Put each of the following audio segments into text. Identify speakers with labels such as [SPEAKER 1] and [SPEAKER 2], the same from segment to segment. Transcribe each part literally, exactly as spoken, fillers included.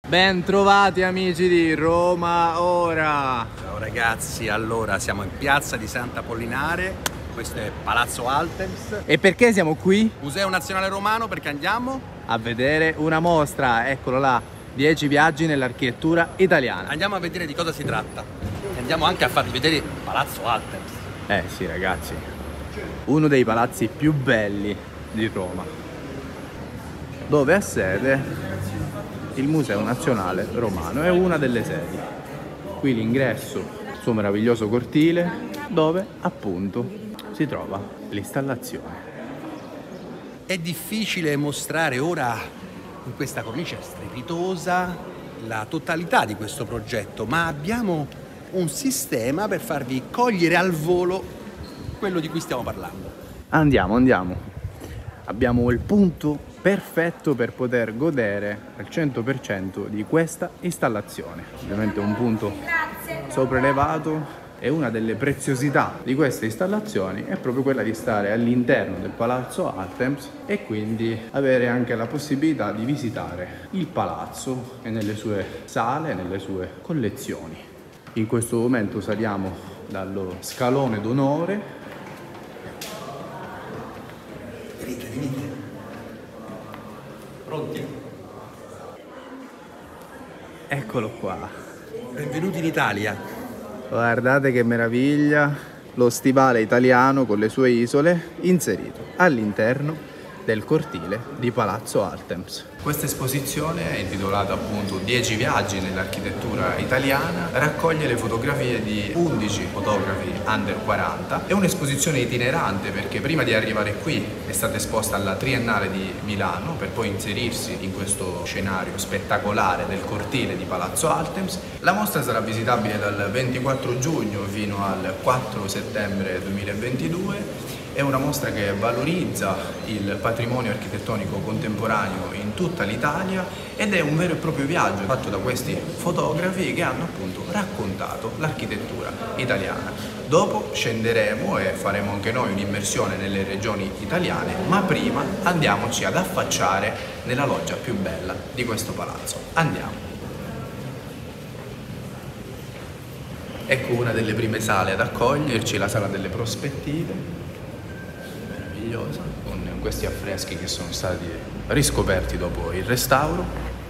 [SPEAKER 1] Ben trovati amici di Roma Ora.
[SPEAKER 2] Ciao ragazzi, allora siamo in piazza di Sant'Apollinare, questo è Palazzo Altemps.
[SPEAKER 1] E perché siamo qui?
[SPEAKER 2] Museo Nazionale Romano, perché andiamo
[SPEAKER 1] a vedere una mostra, eccolo là, dieci viaggi nell'architettura italiana.
[SPEAKER 2] Andiamo a vedere di cosa si tratta e andiamo anche a farvi vedere Palazzo Altemps.
[SPEAKER 1] Eh sì ragazzi, uno dei palazzi più belli di Roma, dove ha sede il Museo Nazionale Romano, è una delle sedi. Qui l'ingresso, il suo meraviglioso cortile, dove appunto si trova l'installazione.
[SPEAKER 2] È difficile mostrare ora in questa cornice strepitosa la totalità di questo progetto, ma abbiamo un sistema per farvi cogliere al volo quello di cui stiamo parlando.
[SPEAKER 1] Andiamo, andiamo. Abbiamo il punto perfetto per poter godere al cento per cento di questa installazione. Ovviamente un punto sopraelevato, e una delle preziosità di queste installazioni è proprio quella di stare all'interno del Palazzo Altemps e quindi avere anche la possibilità di visitare il palazzo e nelle sue sale, nelle sue collezioni. In questo momento saliamo dallo scalone d'onore.
[SPEAKER 2] Venite, venite. Pronti?
[SPEAKER 1] Eccolo qua.
[SPEAKER 2] Benvenuti in Italia.
[SPEAKER 1] Guardate che meraviglia, lo stivale italiano con le sue isole inserito all'interno del cortile di Palazzo Altemps. Questa esposizione, intitolata appunto dieci viaggi nell'architettura italiana, raccoglie le fotografie di undici fotografi under quaranta. È un'esposizione itinerante perché prima di arrivare qui è stata esposta alla Triennale di Milano per poi inserirsi in questo scenario spettacolare del cortile di Palazzo Altemps. La mostra sarà visitabile dal ventiquattro giugno fino al quattro settembre duemilaventidue. È una mostra che valorizza il patrimonio architettonico contemporaneo in tutta l'Italia ed è un vero e proprio viaggio fatto da questi fotografi che hanno appunto raccontato l'architettura italiana. Dopo scenderemo e faremo anche noi un'immersione nelle regioni italiane, ma prima andiamoci ad affacciare nella loggia più bella di questo palazzo. Andiamo! Ecco una delle prime sale ad accoglierci, la sala delle prospettive. Con questi affreschi che sono stati riscoperti dopo il restauro.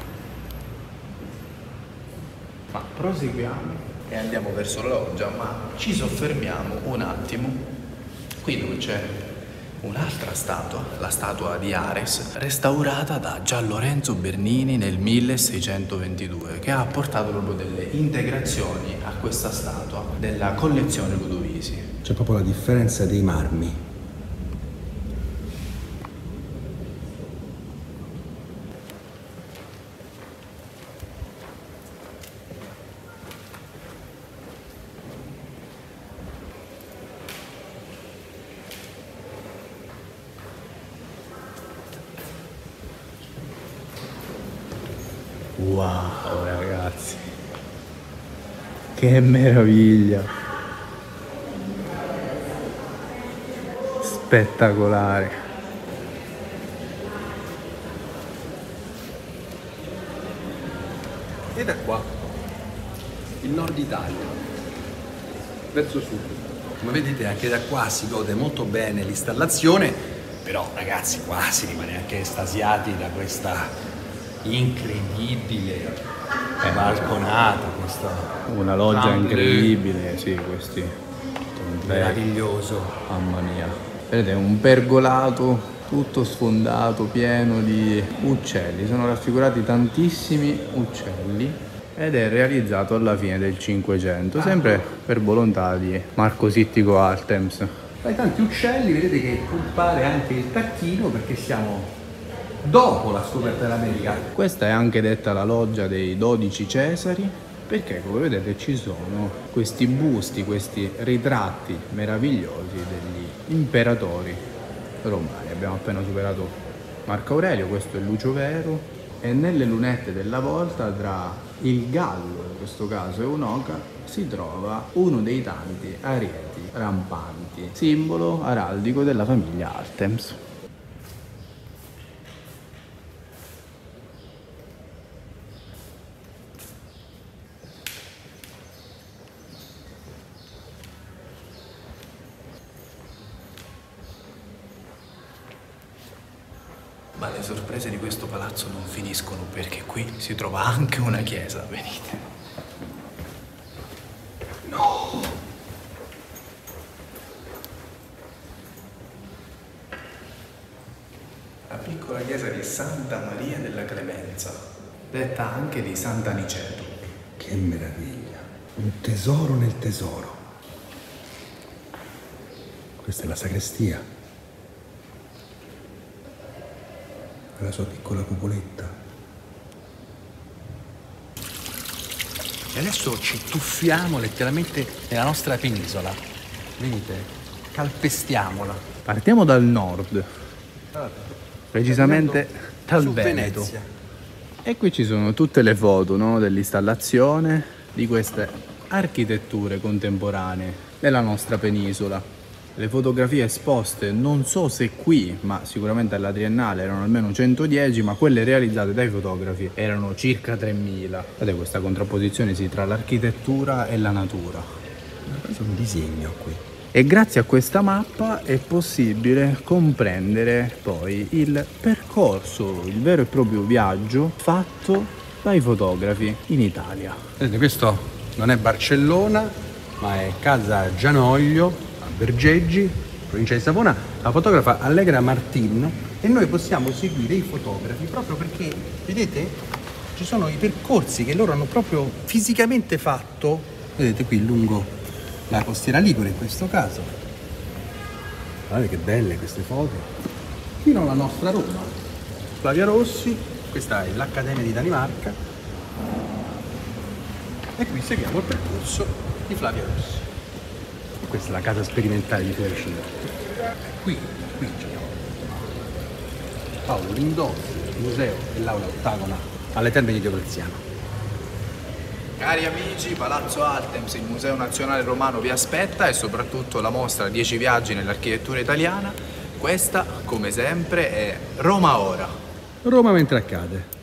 [SPEAKER 1] Ma proseguiamo e andiamo verso la loggia, ma ci soffermiamo un attimo qui dove c'è un'altra statua, la statua di Ares, restaurata da Gian Lorenzo Bernini nel milleseicentoventidue, che ha apportato proprio delle integrazioni a questa statua della collezione Ludovisi.
[SPEAKER 2] C'è proprio la differenza dei marmi.
[SPEAKER 1] Wow ragazzi, che meraviglia, spettacolare.
[SPEAKER 2] E da qua il nord Italia verso sud, come vedete anche da qua si gode molto bene l'installazione, però ragazzi qua si rimane anche estasiati da questa incredibile eh, balconata, questa
[SPEAKER 1] una loggia incredibile, sì, questi
[SPEAKER 2] meraviglioso,
[SPEAKER 1] mamma mia. Vedete, un pergolato tutto sfondato, pieno di uccelli, sono raffigurati tantissimi uccelli ed è realizzato alla fine del Cinquecento, sempre per volontà di Marco Sittico Altemps.
[SPEAKER 2] Tra i tanti uccelli vedete che compare anche il tacchino, perché siamo dopo la scoperta dell'America.
[SPEAKER 1] Questa è anche detta la loggia dei dodici Cesari, perché come vedete ci sono questi busti, questi ritratti meravigliosi degli imperatori romani. Abbiamo appena superato Marco Aurelio, questo è Lucio Vero, e nelle lunette della volta tra il gallo, in questo caso, e un'oca si trova uno dei tanti arieti rampanti, simbolo araldico della famiglia Altemps. Ma le sorprese di questo palazzo non finiscono, perché qui si trova anche una chiesa, venite. No! La piccola chiesa di Santa Maria della Clemenza, detta anche di Sant'Aniceto.
[SPEAKER 2] Che meraviglia! Un tesoro nel tesoro. Questa è la sagrestia. La sua piccola cupoletta. E adesso ci tuffiamo letteralmente nella nostra penisola. Venite, calpestiamola.
[SPEAKER 1] Partiamo dal nord, precisamente dal
[SPEAKER 2] su
[SPEAKER 1] Veneto.
[SPEAKER 2] Venezia.
[SPEAKER 1] E qui ci sono tutte le foto, no, dell'installazione di queste architetture contemporanee della nostra penisola. Le fotografie esposte, non so se qui, ma sicuramente alla Triennale erano almeno centodieci, ma quelle realizzate dai fotografi erano circa tremila. Vedete questa contrapposizione sì, tra l'architettura e la natura.
[SPEAKER 2] Questo è un disegno qui.
[SPEAKER 1] E grazie a questa mappa è possibile comprendere poi il percorso, il vero e proprio viaggio fatto dai fotografi in Italia.
[SPEAKER 2] Vedete, questo non è Barcellona, ma è Casa Gianoglio, Bergeggi, provincia di Savona, la fotografa Allegra Martin, e noi possiamo seguire i fotografi proprio perché, vedete, ci sono i percorsi che loro hanno proprio fisicamente fatto, vedete qui lungo la costiera ligure in questo caso. Guardate che belle queste foto. Fino alla nostra Roma. Flavia Rossi, questa è l'Accademia di Danimarca, e qui seguiamo il percorso di Flavia Rossi. Questa è la casa sperimentale di Fioricino. Qui, qui c'è Paolo Lindolfi, il museo e l'aula ottagona alle Terme di Diocleziano.
[SPEAKER 1] Cari amici, Palazzo Altemps, il Museo Nazionale Romano vi aspetta, e soprattutto la mostra dieci viaggi nell'architettura italiana. Questa, come sempre, è Roma Ora.
[SPEAKER 2] Roma mentre accade.